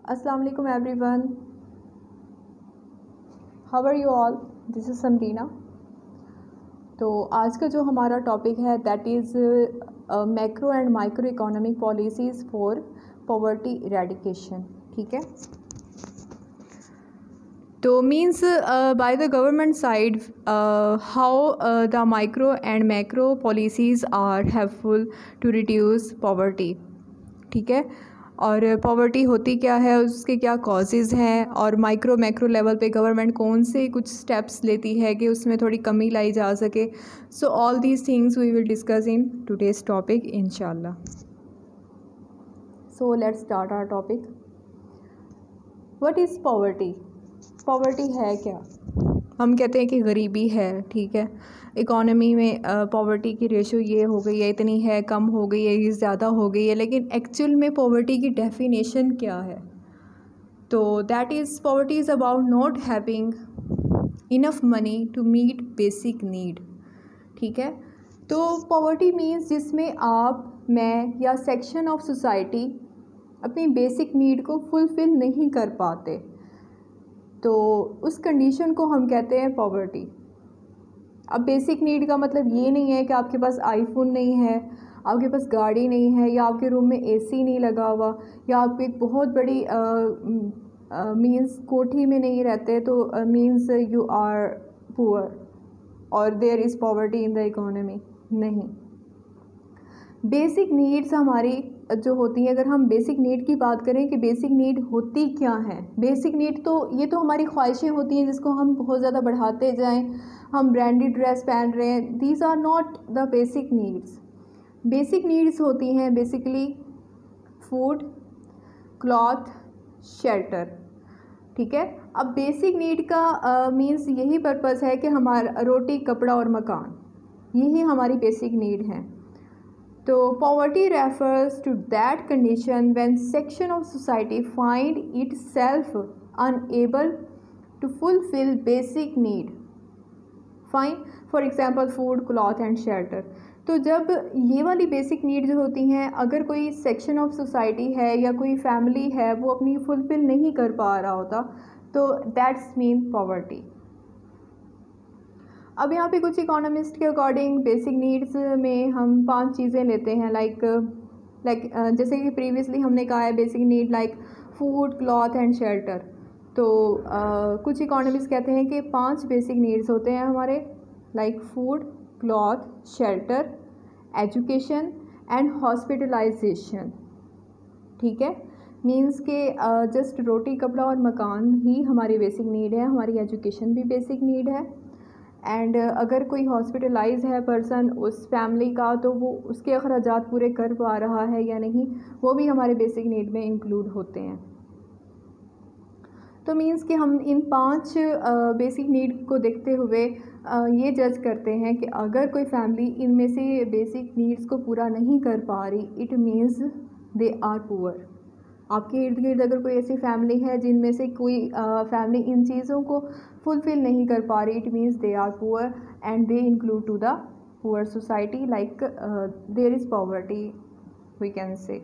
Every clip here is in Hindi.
अस्सलाम वालेकुम everyone, how are you all. This is Samreena. तो आज का जो हमारा टॉपिक है that is macro and micro economic policies for poverty eradication. ठीक है, तो means by the government side how the micro and macro policies are helpful to reduce poverty. ठीक है, और पॉवर्टी होती क्या है, उसके क्या कॉजेज़ हैं, और माइक्रो मैक्रो लेवल पे गवर्नमेंट कौन से कुछ स्टेप्स लेती है कि उसमें थोड़ी कमी लाई जा सके। So all these things we will discuss in today's topic इंशाल्लाह। So let's start our topic. What is poverty? Poverty है क्या? हम कहते हैं कि गरीबी है। ठीक है, इकोनॉमी में पॉवर्टी की रेशो ये हो गई है, इतनी है, कम हो गई है, ये ज़्यादा हो गई है, लेकिन एक्चुअल में पॉवर्टी की डेफिनेशन क्या है? तो that is poverty is about not having enough money to meet basic need. ठीक है, तो पॉवर्टी मीन्स जिसमें आप, मैं या सेक्शन ऑफ सोसाइटी अपनी बेसिक नीड को फुलफ़िल नहीं कर पाते, तो उस कंडीशन को हम कहते हैं पॉवर्टी। अब बेसिक नीड का मतलब ये नहीं है कि आपके पास आईफोन नहीं है, आपके पास गाड़ी नहीं है, या आपके रूम में एसी नहीं लगा हुआ, या आप एक बहुत बड़ी मीन्स कोठी में नहीं रहते, तो मीन्स यू आर पुअर और there is poverty in the economy. नहीं, बेसिक नीड्स हमारी जो होती है, अगर हम बेसिक नीड की बात करें कि बेसिक नीड होती क्या है। बेसिक नीड तो ये तो हमारी ख्वाहिशें होती हैं जिसको हम बहुत ज़्यादा बढ़ाते जाएं, हम ब्रांडेड ड्रेस पहन रहे हैं, these are not the basic needs. Basic needs होती हैं बेसिकली फूड, क्लॉथ, शेल्टर। ठीक है, अब बेसिक नीड का मीन्स यही पर्पस है कि हमारा रोटी, कपड़ा और मकान, यही हमारी बेसिक नीड है। तो poverty refers to that condition when section of society find itself unable to fulfill basic need. Fine, for example food, cloth and shelter. तो जब ये वाली बेसिक नीड जो होती हैं, अगर कोई सेक्शन ऑफ सोसाइटी है या कोई फैमिली है वो अपनी फुलफिल नहीं कर पा रहा होता, तो दैट्स मीन पॉवर्टी। अब यहाँ पे कुछ इकोनॉमिस्ट के अकॉर्डिंग बेसिक नीड्स में हम 5 चीज़ें लेते हैं, लाइक जैसे कि प्रीवियसली हमने कहा है basic need like food, cloth and shelter. तो कुछ इकोनॉमिस्ट कहते हैं कि 5 बेसिक नीड्स होते हैं हमारे, like food, cloth, shelter, education and hospitalisation. ठीक है, मीन्स के जस्ट रोटी, कपड़ा और मकान ही हमारी बेसिक नीड है, हमारी एजुकेशन भी बेसिक नीड है। एंड अगर कोई हॉस्पिटलाइज है पर्सन उस फैमिली का, तो वो उसके अखराजात पूरे कर पा रहा है या नहीं, वो भी हमारे बेसिक नीड में इंक्लूड होते हैं। तो मीन्स कि हम इन 5 बेसिक नीड को देखते हुए ये जज करते हैं कि अगर कोई फैमिली इनमें से बेसिक नीड्स को पूरा नहीं कर पा रही, it means they are poor. आपके इर्द गिर्द अगर कोई ऐसी फैमिली है जिनमें से कोई फैमिली इन चीज़ों को फुलफ़िल नहीं कर पा रही, it means they are poor and they include to the poor society, like there is poverty we can say.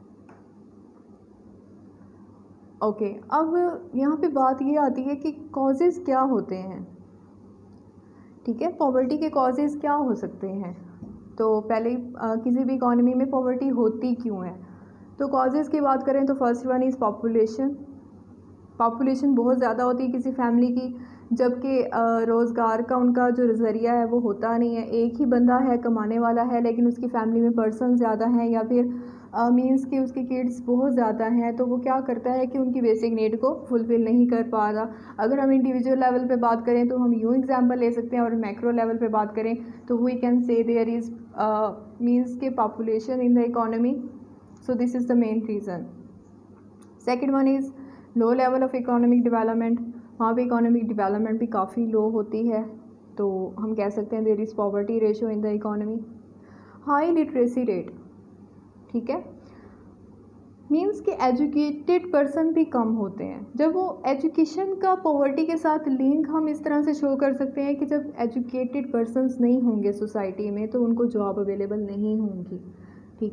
Okay, अब यहाँ पे बात ये आती है कि कॉजेज़ क्या होते हैं। ठीक है, पॉवर्टी के कॉजेज़ क्या हो सकते हैं। तो पहले किसी भी इकॉनमी में पॉवर्टी होती क्यों है, तो कॉजेज़ की बात करें तो first one is population. Population बहुत ज़्यादा होती है किसी फैमिली की, जबकि रोज़गार का उनका जो ज़रिया है वो होता नहीं है। एक ही बंदा है कमाने वाला है, लेकिन उसकी फैमिली में पर्सन ज़्यादा हैं, या फिर मींस कि उसकी किड्स बहुत ज़्यादा हैं, तो वो क्या करता है कि उनकी बेसिक नीड को फुलफ़िल नहीं कर पा रहा। अगर हम इंडिविजुअल लेवल पे बात करें तो हम यूँ एग्जांपल ले सकते हैं, और मैक्रो लेवल पे बात करें तो we can say there is means के population in the economy. So this is the main reason. Second one is low level of economic development. वहाँ पे economic development भी काफ़ी लो होती है, तो हम कह सकते हैं there is poverty ratio in the economy. High literacy rate, ठीक है, मीन्स कि एजुकेटेड पर्सन भी कम होते हैं। जब वो एजुकेशन का पॉवर्टी के साथ लिंक हम इस तरह से शो कर सकते हैं कि जब एजुकेटेड पर्सन्स नहीं होंगे सोसाइटी में, तो उनको जॉब अवेलेबल नहीं होंगी। ठीक है,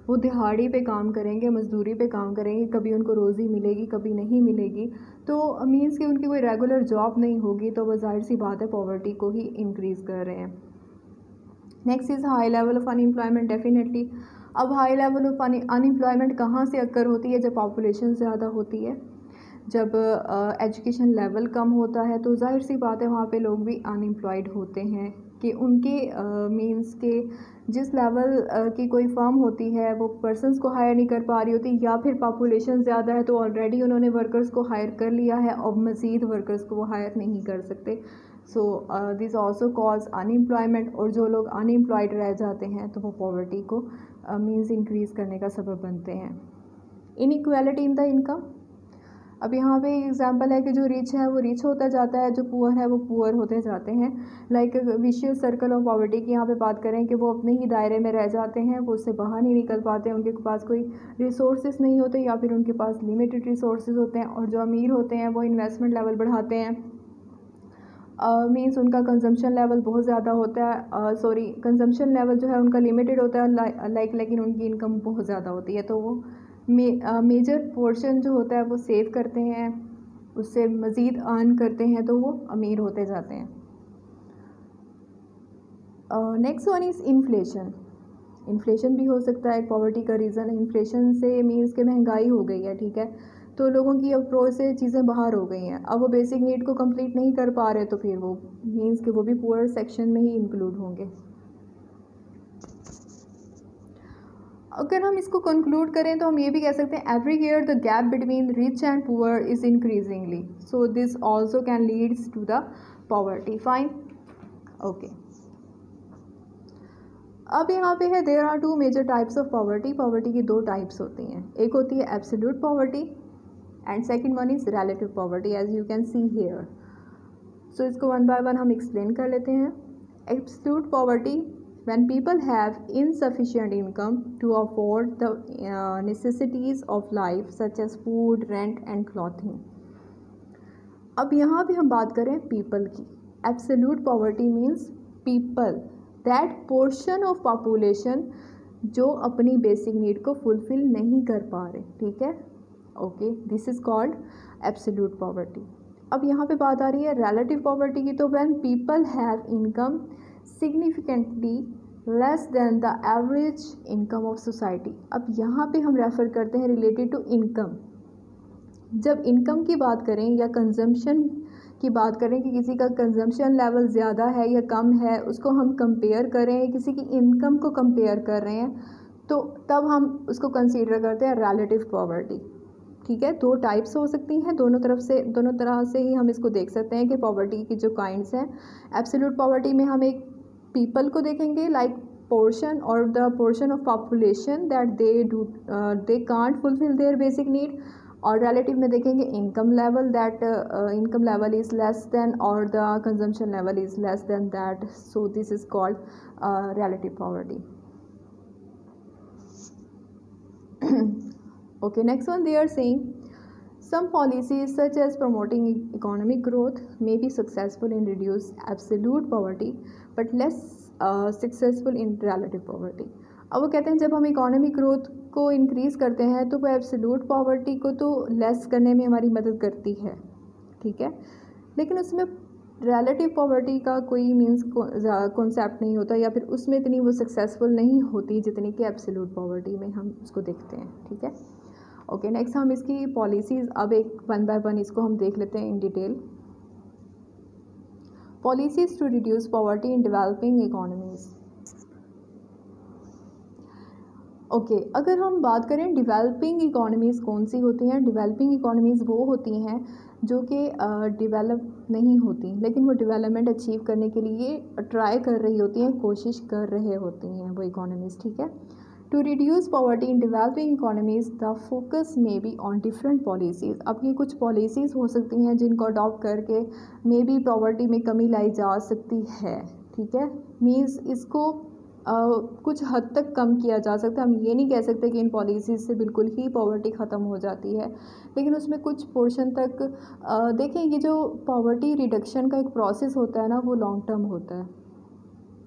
वो दिहाड़ी पे काम करेंगे, मज़दूरी पे काम करेंगे, कभी उनको रोज़ी मिलेगी कभी नहीं मिलेगी, तो मीन्स कि उनकी कोई रेगुलर जॉब नहीं होगी, तो वो ज़ाहिर सी बात है पॉवर्टी को ही इंक्रीज़ कर रहे हैं। Next is high level of unemployment. Definitely अब हाई लेवल ऑफ अनएम्प्लॉयमेंट कहाँ से अक्कर होती है? जब पॉपुलेशन ज़्यादा होती है, जब एजुकेशन लेवल कम होता है, तो जाहिर सी बात है वहाँ पे लोग भी अनएम्प्लॉयड होते हैं कि उनके मींस के जिस लेवल की कोई फर्म होती है वो पर्सनस को हायर नहीं कर पा रही होती, या फिर पॉपुलेशन ज़्यादा है तो ऑलरेडी उन्होंने वर्कर्स को हायर कर लिया है और मज़ीद वर्कर्स को वो हायर नहीं कर सकते। So this also cause unemployment, और जो लोग अनएम्प्लॉयड रह जाते हैं तो वो पॉवर्टी को मींस इंक्रीज़ करने का सबब बनते हैं। Inequality in the income. अब यहाँ पे एग्जांपल है कि जो रिच है वो रिच होता जाता है, जो पुअर है वो पुअर होते जाते हैं। Like vicious circle of poverty की यहाँ पे बात करें कि वो अपने ही दायरे में रह जाते हैं, वो उससे बाहर नहीं निकल पाते, उनके पास कोई रिसोर्सेज नहीं होते या फिर उनके पास लिमिटेड रिसोर्सेज होते हैं। और जो अमीर होते हैं वो इन्वेस्टमेंट लेवल बढ़ाते हैं, मीन्स उनका कंजम्पशन लेवल बहुत ज़्यादा होता है, कंजम्पशन लेवल जो है उनका लिमिटेड होता है लाइक, लेकिन उनकी इनकम बहुत ज़्यादा होती है, तो वो मेजर पोर्शन जो होता है वो सेव करते हैं, उससे मज़ीद अर्न करते हैं, तो वो अमीर होते जाते हैं। Next one is inflation. Inflation भी हो सकता है पॉवर्टी का रीज़न। इन्फ्लेशन से मीन्स के महंगाई हो गई है, ठीक है, तो लोगों की अप्रोच से चीज़ें बाहर हो गई हैं, अब वो बेसिक नीड को कंप्लीट नहीं कर पा रहे, तो फिर वो मीन्स कि वो भी पुअर सेक्शन में ही इंक्लूड होंगे। अगर हम इसको कंक्लूड करें तो हम ये भी कह सकते हैं every year the gap between rich and poor is increasingly, so this also can leads to the poverty. Fine, okay. अब यहाँ पे है there are two major types of poverty. Poverty की दो टाइप्स होती हैं, एक होती है absolute poverty and second one is relative poverty, as you can see here. So इसको वन बाय वन हम एक्सप्लेन कर लेते हैं। Absolute poverty, when people have insufficient income to afford the necessities of life such as food, rent and clothing। अब यहाँ पे हम बात करें पीपल की। Absolute poverty means people, that portion of population जो अपनी बेसिक नीड को फुलफिल नहीं कर पा रहे, ठीक है, okay, this is called absolute poverty. अब यहाँ पे बात आ रही है रिलेटिव पॉवर्टी की, तो when people have income significantly less than the average income of society. अब यहाँ पे हम रेफ़र करते हैं रिलेटेड टू इनकम। जब इनकम की बात करें या कंजम्पशन की बात करें कि किसी का कंजम्पशन लेवल ज़्यादा है या कम है, उसको हम कंपेयर करें, किसी की इनकम को कंपेयर कर रहे हैं, तो तब हम उसको कंसीडर करते हैं रिलेटिव पॉवर्टी, ठीक है। दो टाइप्स हो सकती हैं, दोनों तरह से ही हम इसको देख सकते हैं कि पॉवर्टी की जो काइंड्स हैं। एब्सोल्यूट पॉवर्टी में हम एक पीपल को देखेंगे, लाइक पोर्शन और the portion of population that they can't fulfil their basic need, और रिलेटिव में देखेंगे income level, that income level is less than और the consumption level is less than that, so this is called relative poverty. Okay, next one they are saying some policies such as promoting economic growth may be successful in reduce absolute poverty but less successful in relative poverty। अब वो कहते हैं जब हम इकोनॉमिक ग्रोथ को इंक्रीज़ करते हैं तो वो एब्सोल्यूट पॉवर्टी को तो लेस करने में हमारी मदद करती है, ठीक है, लेकिन उसमें रिलेटिव पॉवर्टी का कोई मीन्स कॉन्सेप्ट नहीं होता, या फिर उसमें इतनी वो सक्सेसफुल नहीं होती जितनी कि एब्सोल्यूट पॉवर्टी में हम उसको देखते हैं, ठीक है। ओके, नेक्स्ट हम इसकी पॉलिसीज़ अब एक वन बाय वन इसको हम देख लेते हैं in detail. Policies to reduce poverty in developing economies. Okay, अगर हम बात करें डेवलपिंग इकोनॉमीज़ कौन सी होती हैं, डेवलपिंग इकोनॉमीज़ वो होती हैं जो कि डेवलप नहीं होती, लेकिन वो डेवलपमेंट अचीव करने के लिए ट्राई कर रही होती हैं, कोशिश कर रहे होती हैं वो इकोनॉमीज़, ठीक है। To reduce poverty in developing economies the focus may be on different policies. अब ये कुछ पॉलिसीज़ हो सकती हैं जिनको अडॉप्ट करके मे बी पॉवर्टी में कमी लाई जा सकती है, ठीक है, मीन्स इसको कुछ हद तक कम किया जा सकता है। हम ये नहीं कह सकते कि इन पॉलिसीज़ से बिल्कुल ही पॉवर्टी ख़त्म हो जाती है, लेकिन उसमें कुछ पोर्शन तक देखें, ये जो पॉवर्टी रिडक्शन का एक प्रोसेस होता है ना, वो लॉन्ग टर्म होता है,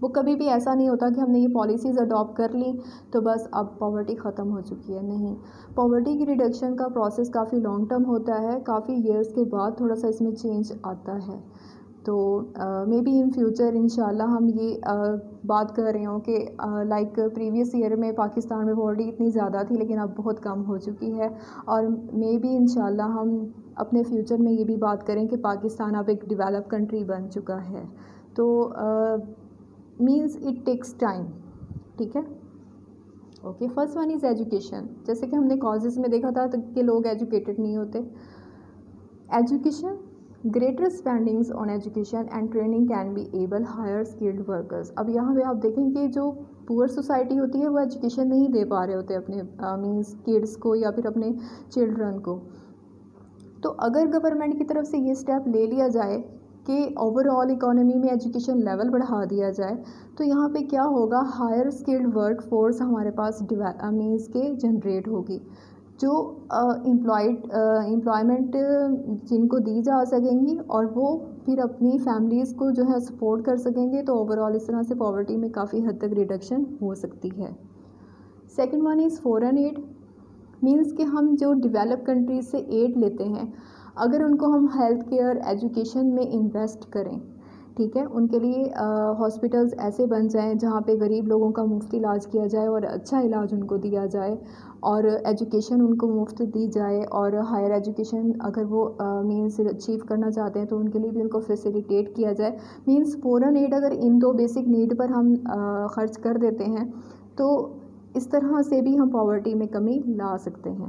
वो कभी भी ऐसा नहीं होता कि हमने ये पॉलिसीज़ अडॉप्ट कर ली तो बस अब पॉवर्टी ख़त्म हो चुकी है। नहीं, पॉवर्टी की रिडक्शन का प्रोसेस काफ़ी लॉन्ग टर्म होता है, काफ़ी ईयर्स के बाद थोड़ा सा इसमें चेंज आता है। तो मे बी इन फ्यूचर इंशाल्लाह हम ये बात कर रहे हों कि लाइक प्रीवियस ईयर में पाकिस्तान में पॉवर्टी इतनी ज़्यादा थी लेकिन अब बहुत कम हो चुकी है, और मे बी इंशाल्लाह हम अपने फ्यूचर में ये भी बात करें कि पाकिस्तान अब एक डेवलप कंट्री बन चुका है। तो मीन्स इट टेक्स टाइम, ठीक है। Okay, first one is education. जैसे कि हमने कॉजेज़ में देखा था कि लोग एजुकेटेड नहीं होते। Education, greater spendings on education and training can be able higher skilled workers. अब यहाँ पे आप देखेंगे जो पुअर सोसाइटी होती है वो एजुकेशन नहीं दे पा रहे होते अपने मीन्स किड्स को या फिर अपने चिल्ड्रन को। तो अगर गवर्नमेंट की तरफ से ये स्टेप ले लिया जाए कि ओवरऑल इकोनॉमी में एजुकेशन लेवल बढ़ा दिया जाए तो यहाँ पे क्या होगा, हायर स्किल्ड वर्क फोर्स हमारे पास मीन्स के जनरेट होगी, जो एम्प्लॉयमेंट जिनको दी जा सकेंगी और वो फिर अपनी फैमिलीज़ को जो है सपोर्ट कर सकेंगे। तो ओवरऑल इस तरह से पॉवर्टी में काफ़ी हद तक रिडक्शन हो सकती है। Second one is foreign aid. Means कि हम जो डेवलप कंट्रीज से एड लेते हैं, अगर उनको हम हेल्थ केयर एजुकेशन में इन्वेस्ट करें, ठीक है, उनके लिए हॉस्पिटल्स ऐसे बन जाएं जहाँ पे गरीब लोगों का मुफ्त इलाज किया जाए और अच्छा इलाज उनको दिया जाए और एजुकेशन उनको मुफ्त दी जाए, और हायर एजुकेशन अगर वो मीन्स अचीव करना चाहते हैं तो उनके लिए भी उनको फैसिलिटेट किया जाए। मीन्स फॉरेन एड अगर इन दो बेसिक नीड पर हम ख़र्च कर देते हैं तो इस तरह से भी हम पॉवर्टी में कमी ला सकते हैं।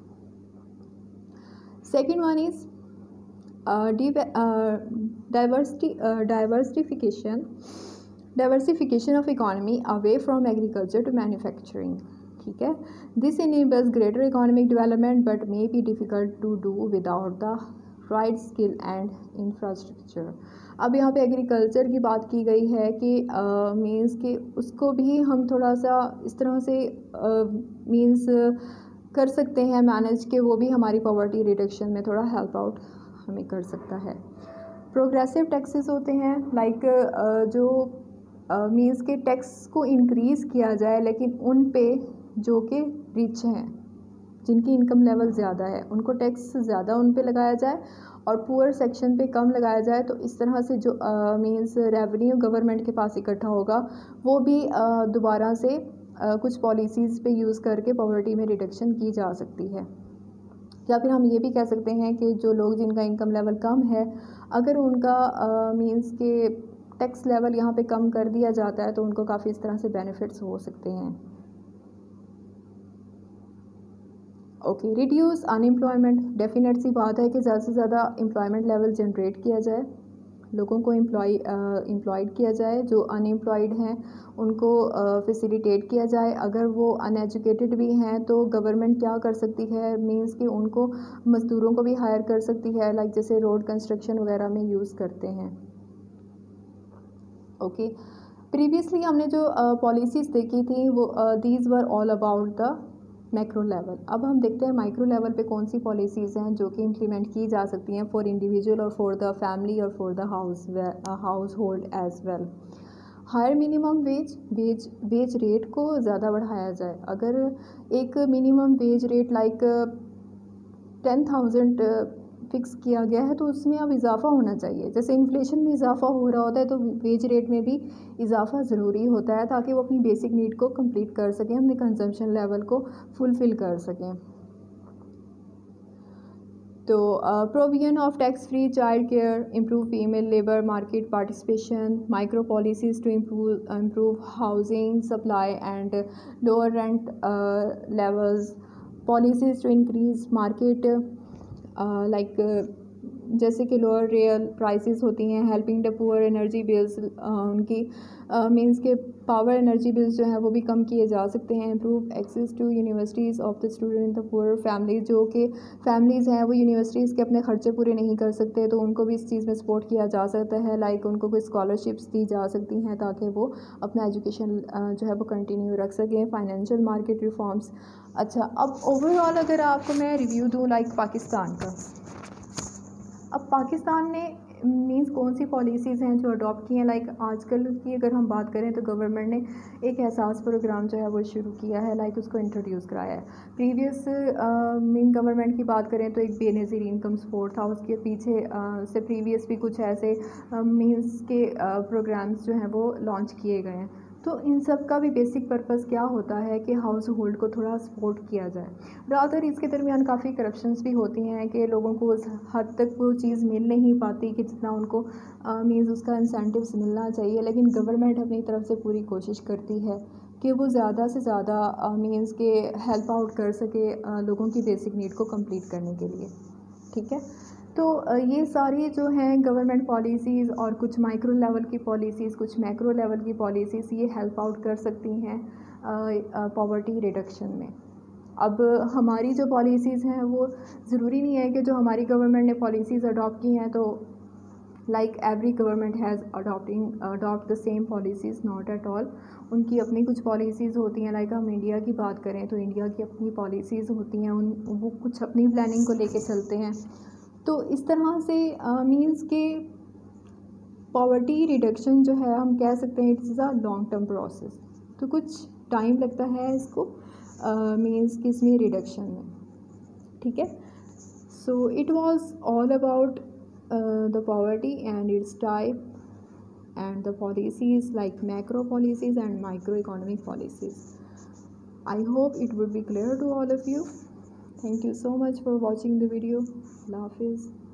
Second one is diversification of economy away from agriculture to manufacturing, ठीक है। This enables greater economic development but may be difficult to do without the right skill and infrastructure. अब यहाँ पे एग्रीकल्चर की बात की गई है कि मीन्स कि उसको भी हम थोड़ा सा इस तरह से मीन्स कर सकते हैं मैनेज कि वो भी हमारी पॉवर्टी रिडक्शन में थोड़ा हेल्प आउट हमें कर सकता है। प्रोग्रेसिव टैक्सेस होते हैं लाइक जो मीन्स के टैक्स को इंक्रीज़ किया जाए लेकिन उन पे जो कि रिच हैं, जिनकी इनकम लेवल ज़्यादा है, उनको टैक्स ज़्यादा उन पे लगाया जाए और पुअर सेक्शन पे कम लगाया जाए। तो इस तरह से जो मीन्स रेवेन्यू गवर्नमेंट के पास इकट्ठा होगा वो भी दोबारा से कुछ पॉलिसीज़ पे यूज़ करके पॉवर्टी में रिडक्शन की जा सकती है। या फिर हम ये भी कह सकते हैं कि जो लोग जिनका इनकम लेवल कम है, अगर उनका मीन्स के टैक्स लेवल यहाँ पे कम कर दिया जाता है तो उनको काफ़ी इस तरह से बेनिफिट्स हो सकते हैं। Okay, reduce unemployment. डेफिनेट सी बात है कि ज़्यादा से ज़्यादा एम्प्लॉयमेंट लेवल जनरेट किया जाए, लोगों को एम्प्लॉयड किया जाए, जो अनएम्प्लॉयड हैं उनको फैसिलिटेट किया जाए। अगर वो अनएजुकेटेड भी हैं तो गवर्नमेंट क्या कर सकती है, मींस कि उनको मज़दूरों को भी हायर कर सकती है, लाइक जैसे रोड कंस्ट्रक्शन वगैरह में यूज़ करते हैं। ओके, प्रीवियसली हमने जो पॉलिसीज़ देखी थी वो these were all about the macro level. अब हम देखते हैं माइक्रो लेवल पे कौन सी पॉलिसीज़ हैं जो कि इम्प्लीमेंट की जा सकती हैं फॉर इंडिविजुअल और फॉर द फैमिली और for the household as well. Higher minimum wage rate को ज़्यादा बढ़ाया जाए। अगर एक minimum wage rate like 10,000 fix किया गया है तो उसमें अब इजाफ़ा होना चाहिए। जैसे इन्फ्लेशन में इजाफ़ा हो रहा होता है तो वेज रेट में भी इजाफ़ा ज़रूरी होता है ताकि वो अपनी बेसिक नीड को कंप्लीट कर सकें, अपने कंजम्पशन लेवल को फुलफ़िल कर सकें। तो provision of tax free child care, improve female labour market participation, micro policies to improve housing supply and lower rent levels, policies to increase market like जैसे कि लोअर रियल प्राइसेस होती हैं, helping the poor, energy bills उनकी मींस के पावर एनर्जी बिल्स जो हैं वो भी कम किए जा सकते हैं। Improve access to universities of the student in the poor families, जो कि फैमिलीज़ हैं वो यूनिवर्सिटीज़ के अपने खर्चे पूरे नहीं कर सकते तो उनको भी इस चीज़ में सपोर्ट किया जा सकता है, लाइक उनको कोई स्कॉलरशिप्स दी जा सकती हैं ताकि वो अपना एजुकेशन जो है वो कंटिन्यू रख सकें। Financial market reforms. अच्छा, अब ओवरऑल अगर आपको मैं रिव्यू दूँ लाइक पाकिस्तान का, अब पाकिस्तान ने मींस कौन सी पॉलिसीज़ हैं जो अडॉप्ट की हैं, लाइक आजकल की अगर हम बात करें तो गवर्नमेंट ने एक एहसास प्रोग्राम जो है वो शुरू किया है, लाइक उसको इंट्रोड्यूस कराया है। प्रीवियस मीन गवर्नमेंट की बात करें तो एक बेनज़ीर इनकम सपोर्ट था, उसके पीछे से प्रीवियस भी कुछ ऐसे मींस के प्रोग्राम्स जो हैं वो लॉन्च किए गए हैं। तो इन सब का भी बेसिक पर्पस क्या होता है कि हाउस होल्ड को थोड़ा सपोर्ट किया जाए। रादर इसके दरमियान काफ़ी करप्शंस भी होती हैं कि लोगों को उस हद तक वो चीज़ मिल नहीं पाती कि जितना उनको मींस उसका इंसेंटिव्स मिलना चाहिए, लेकिन गवर्नमेंट अपनी तरफ से पूरी कोशिश करती है कि वो ज़्यादा से ज़्यादा मींस के हेल्प आउट कर सके लोगों की बेसिक नीड को कंप्लीट करने के लिए। ठीक है, तो ये सारी जो हैं गवर्नमेंट पॉलिसीज़ और कुछ माइक्रो लेवल की पॉलिसीज़, कुछ मैक्रो लेवल की पॉलिसीज़, ये हेल्प आउट कर सकती हैं पॉवर्टी रिडक्शन में। अब हमारी जो पॉलिसीज़ हैं वो ज़रूरी नहीं है कि जो हमारी गवर्नमेंट ने पॉलिसीज़ अडॉप्ट की हैं तो like every government has adopt the same policies, not at all. उनकी अपनी कुछ पॉलिसीज़ होती हैं, लाइक हम इंडिया की बात करें तो इंडिया की अपनी पॉलिसीज़ होती हैं, वो कुछ अपनी प्लानिंग को लेके चलते हैं। तो इस तरह से मींस के पॉवर्टी रिडक्शन जो है हम कह सकते हैं it's a long term process, तो कुछ टाइम लगता है इसको मींस कि इसमें रिडक्शन में। ठीक है, so it was all about the poverty and its type and the policies like macro policies and microeconomic policies. I hope it would be clear to all of you. Thank you so much for watching the video. Allah Hafiz.